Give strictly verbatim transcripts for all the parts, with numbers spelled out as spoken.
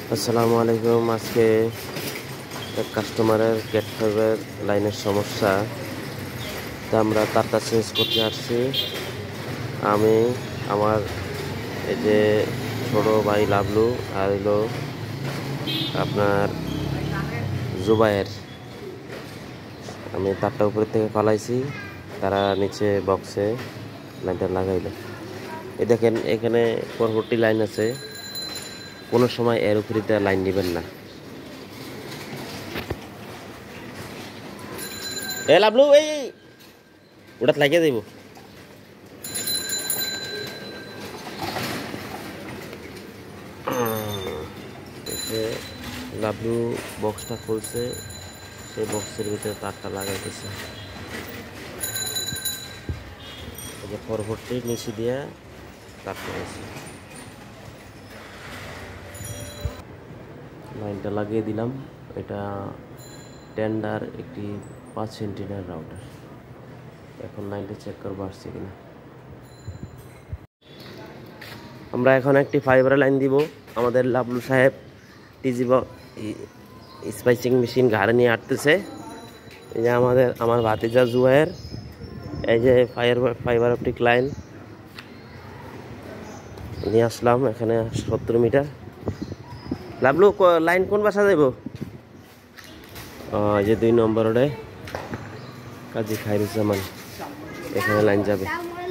আসসালামু আলাইকুম। আজকে এক কাস্টমারের গেট ফাইভের লাইনের সমস্যা, তা আমরা তারটা চেঞ্জ করতে আসছি। আমি আমার এই যে ছোটো ভাই লাবলু আর হইল আপনার জুবায়ের, আমি তারটা উপরে থেকে ফালাইছি, তারা নিচে বক্সে লাইনটা লাগাইল। এই দেখেন এখানে পরবর্তী লাইন আছে, কোনো সময় এর উপরে লাইন নেবেন না। এ লাবলু, এই ওটা লাগিয়ে দেব। লাবলু বক্সটা খুলছে, সেই বক্সের ভিতরে তারটা লাগাইতেছে। পরবর্তী নিচে দিয়ে তারটা আছে, লাইনটা লাগিয়ে দিলাম। এটা টেন্ডার একটি পাঁচ সেন্টিমিটার রাউটার। এখন লাইনটা চেক করবো আসছে কিনা। আমরা এখন একটি ফাইবার লাইন দিব। আমাদের লাবলু সাহেব টিজি স্পাইসিং মেশিন ঘাড়ে নিয়ে আটতেছে। এই যে আমাদের আমার ভাতিজা জুবায়ের, এই যে ফাইবার ফাইবার অপটিক লাইন নিয়ে আসলাম এখানে সত্তর মিটার। লাবলু লাইন কোন বাসা দেব? এই যে দুই নম্বর রোডে কাজী খায়রুজ্জামান, এখানে লাইন যাবে।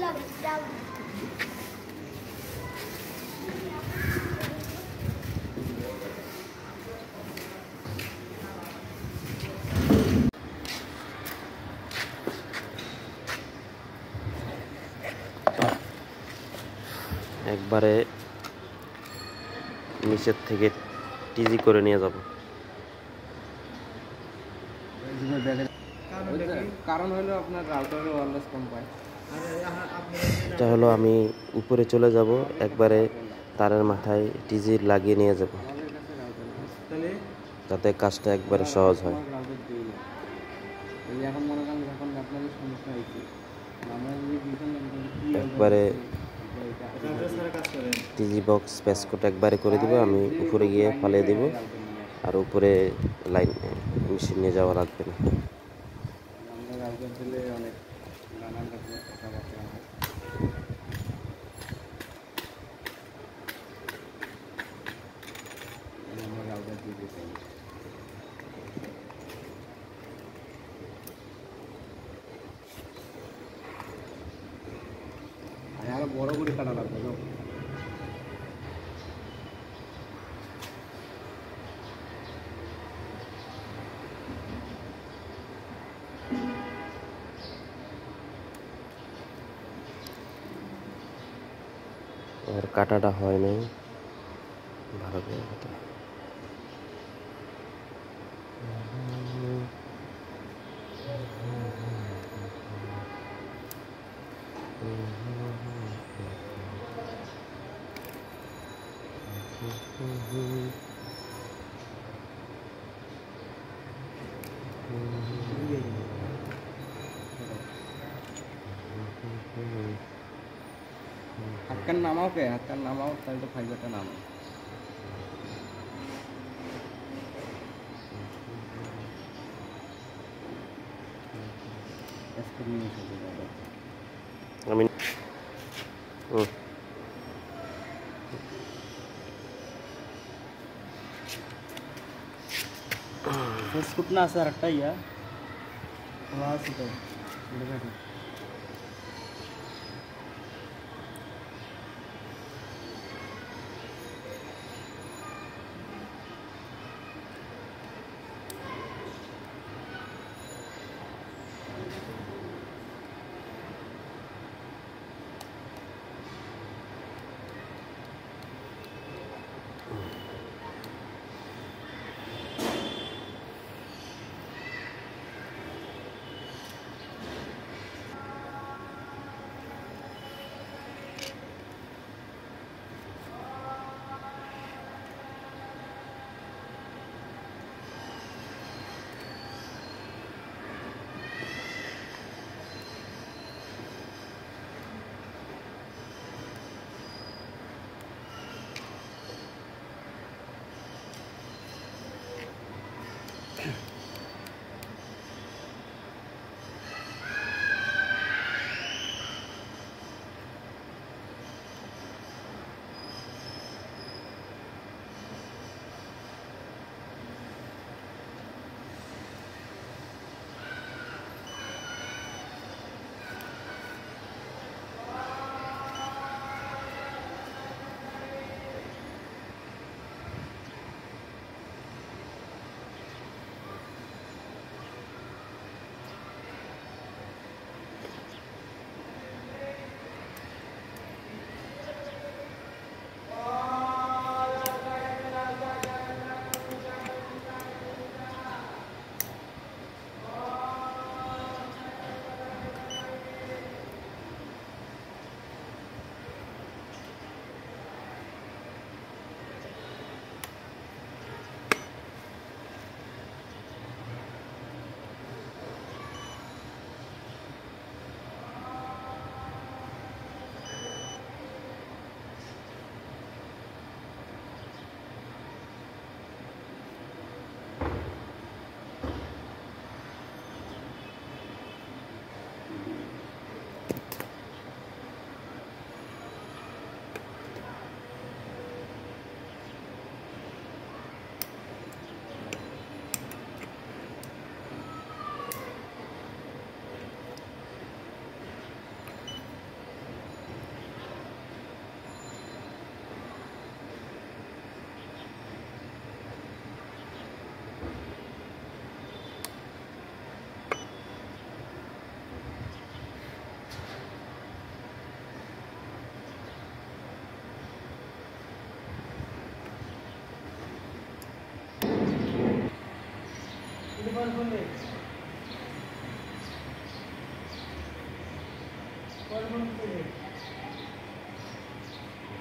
একবারে নিচের থেকে টিজি করে নিয়ে যাব। কারণ হলো আপনার রাউটারে ওয়্যারলেস কম পায়। এটা হলো আমি উপরে চলে যাব, একবারে তারের মাথায় টিজি লাগিয়ে নিয়ে যাব, যাতে কাজটা একবারে সহজ হয়। এখন মনে করেন যখন আপনাদের সমস্যা হয়েছে, একবারে টিজি বক্স প্যাসকোট একবারে করে দিব, আমি উপরে গিয়ে ফালিয়ে দিব, আর উপরে লাইন মেশিন নিয়ে যাওয়া লাগবে না। আমরা রাউটার দিলে অনেক নানান রকমের কথাবার্তা হয়। আমরা রাউটার দিতে চাই। আরো বড় করে কাটা লাগবে তো। আর কাটাটা হয় নাই ভালো করে কাটা। হাতকান নামাও কে হাতকান নামাও, তাহলে তো ফাইবারটা নামাও। আমি ফেসবুক না আছে আর একটা ইয়া খোলা আছে তো।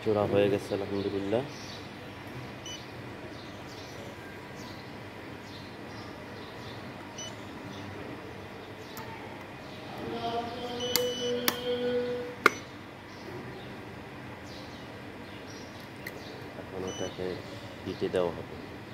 জোড়া হয়ে গেছে আলহামদুলিল্লাহ। এখন ওটাকে হিটে দেওয়া হবে।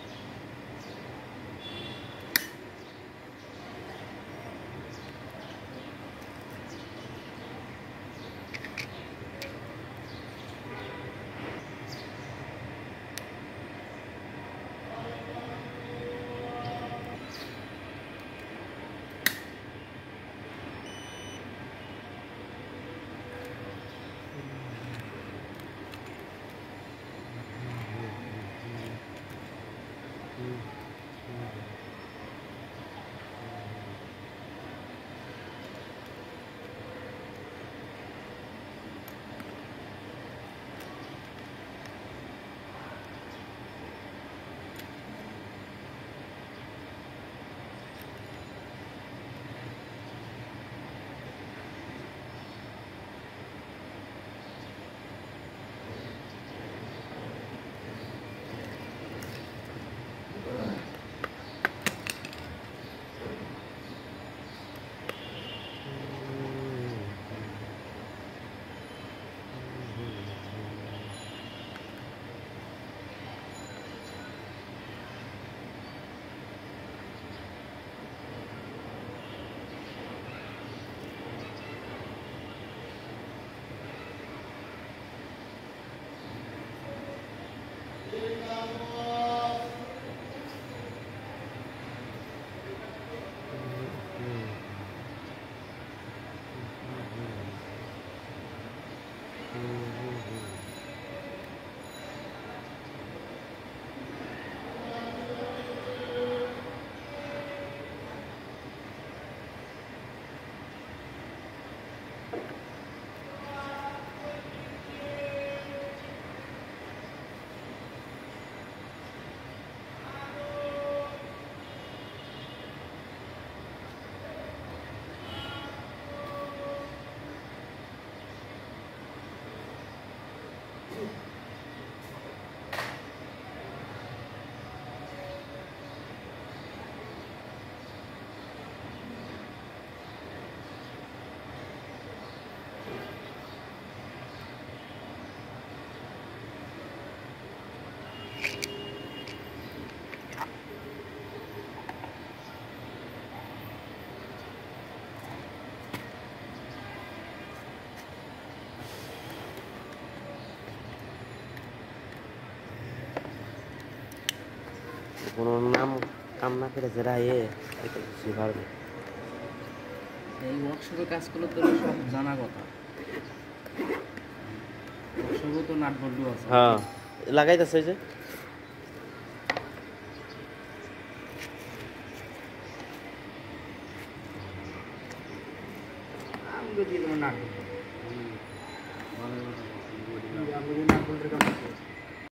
কোনো নাম কাম না করে যারা এ এটা বুঝতে পারবে। এই ওয়ার্কশপে কাজ করলে তো সব জানা কথা। ওয়ার্কশপে তো নাট বল্টু আছে। হ্যাঁ লাগাইতেছে যে আমি যদি কোনো নাট